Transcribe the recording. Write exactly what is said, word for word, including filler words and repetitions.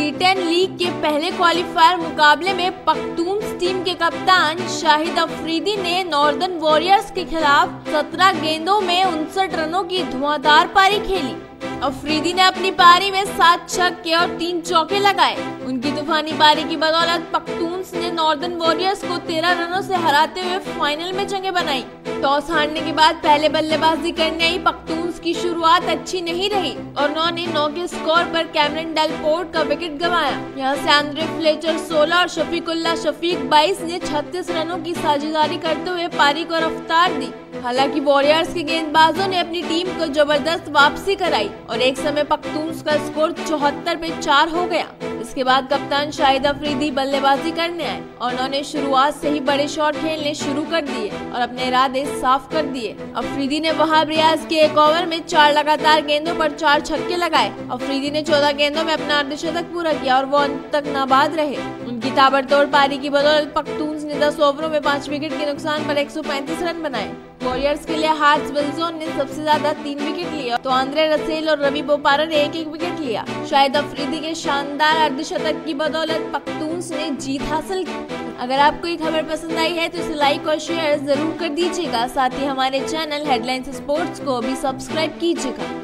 T ten league के पहले qualifier मुकाबले में पख्तून्स टीम के कप्तान शाहिद अफरीदी ने नॉर्दर्न वॉरियर्स के खिलाफ सत्रह गेंदों में उनसठ रनों की धुआंधार पारी खेली। अफरीदी ने अपनी पारी में सात छक्के और तीन चौके लगाए। उनकी तूफानी पारी की बदौलत पख्तून्स ने नॉर्दर्न वॉरियर्स को तेरह रनों से हराते हुए फाइनल में जगह बनाई। टॉस हारने के बाद पहले बल्लेबाजी करने आई पख्तून्स की शुरुआत अच्छी नहीं रही और उन्होंने नौ के स्कोर पर कैमरन डेल पोर्ट का विकेट गंवाया। यहां से आंद्रे फ्लेचर सोलह और शफीकुल्लाह शफीक बाईस ने छत्तीस रनों की साझेदारी करते हुए पारी को रफ्तार दी। हालांकि वॉरियर्स के गेंदबाजों ने अपनी टीम को जबरदस्त वापसी कराई और एक समय पख्तून्स का स्कोर चौहत्तर पे चार हो गया। इसके बाद कप्तान शाहिद अफरीदी बल्लेबाजी करने आए और उन्होंने शुरुआत से ही बड़े शॉट खेलने शुरू कर दिए और अपने इरादे साफ कर दिए। अफरीदी ने वहाब रियाज के एक ओवर में चार लगातार गेंदों पर चार छक्के लगाए। अफरीदी ने चौदह गेंदों में अपना अर्धशतक पूरा किया और वो अंत तक नाबाद रहे। उनकी ताबड़तोड़ पारी की बदौलत पख्तून्स ने दस ओवरों में पांच विकेट के नुकसान पर एक सौ पैंतीस रन बनाए। वॉरियर्स के लिए हार्ट्स विल्सन ने सबसे ज्यादा तीन विकेट लिए तो आंद्रे रसेल और रवि बोपारा ने एक एक विकेट लिया। शाहिद अफरीदी के शानदार अर्धशतक की बदौलत पख्तून्स ने जीत हासिल की। अगर आपको ये खबर पसंद आई है तो इसे लाइक और शेयर जरूर कर दीजिएगा। साथ ही हमारे चैनल हेडलाइंस स्पोर्ट्स को भी सब्सक्राइब कीजिएगा।